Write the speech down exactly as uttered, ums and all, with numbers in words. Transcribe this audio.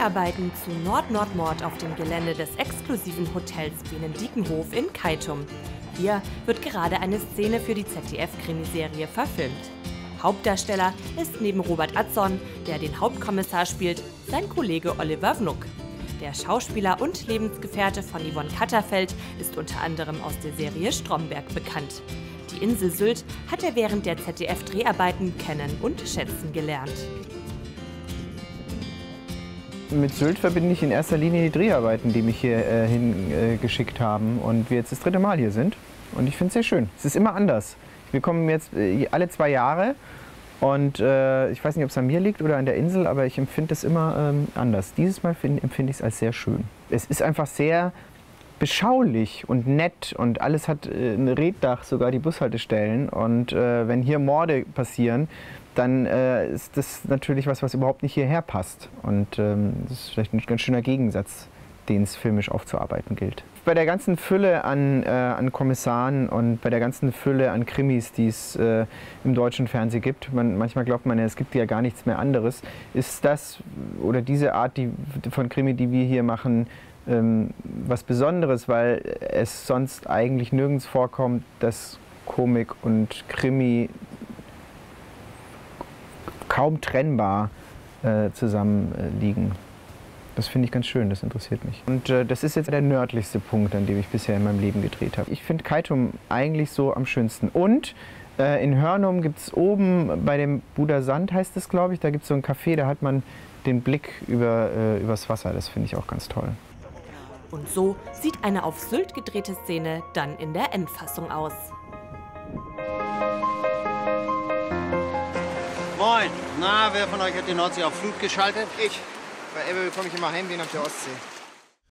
Dreharbeiten zu Nord-Nord-Mord auf dem Gelände des exklusiven Hotels Benedikenhof in Keitum. Hier wird gerade eine Szene für die Z D F-Krimiserie verfilmt. Hauptdarsteller ist neben Robert Atzon, der den Hauptkommissar spielt, sein Kollege Oliver Wnuck. Der Schauspieler und Lebensgefährte von Yvonne Katterfeld ist unter anderem aus der Serie Stromberg bekannt. Die Insel Sylt hat er während der Z D F-Dreharbeiten kennen und schätzen gelernt. Mit Sylt verbinde ich in erster Linie die Dreharbeiten, die mich hier äh, hingeschickt äh, haben und wir jetzt das dritte Mal hier sind. Und ich finde es sehr schön. Es ist immer anders. Wir kommen jetzt äh, alle zwei Jahre und äh, ich weiß nicht, ob es an mir liegt oder an der Insel, aber ich empfinde es immer ähm, anders. Dieses Mal find, empfinde ich es als sehr schön. Es ist einfach sehr beschaulich und nett und alles hat äh, ein Reetdach, sogar die Bushaltestellen. Und äh, wenn hier Morde passieren, dann äh, ist das natürlich was, was überhaupt nicht hierher passt. Und ähm, das ist vielleicht ein ganz schöner Gegensatz, den es filmisch aufzuarbeiten gilt. Bei der ganzen Fülle an, äh, an Kommissaren und bei der ganzen Fülle an Krimis, die es äh, im deutschen Fernsehen gibt, man, manchmal glaubt man ja, es gibt ja gar nichts mehr anderes, ist das oder diese Art die, von Krimi, die wir hier machen, ähm, was Besonderes, weil es sonst eigentlich nirgends vorkommt, dass Komik und Krimi kaum trennbar äh, zusammenliegen. Das finde ich ganz schön, das interessiert mich. Und äh, das ist jetzt der nördlichste Punkt, an dem ich bisher in meinem Leben gedreht habe. Ich finde Keitum eigentlich so am schönsten. Und äh, in Hörnum gibt es oben bei dem Buder Sand, heißt es, glaube ich, da gibt es so ein Café, da hat man den Blick über, äh, übers Wasser. Das finde ich auch ganz toll. Und so sieht eine auf Sylt gedrehte Szene dann in der Endfassung aus. Moin! Na, wer von euch hat die Nordsee auf Flut geschaltet? Ich. Bei Ebbe komme ich immer heim wie auf der Ostsee.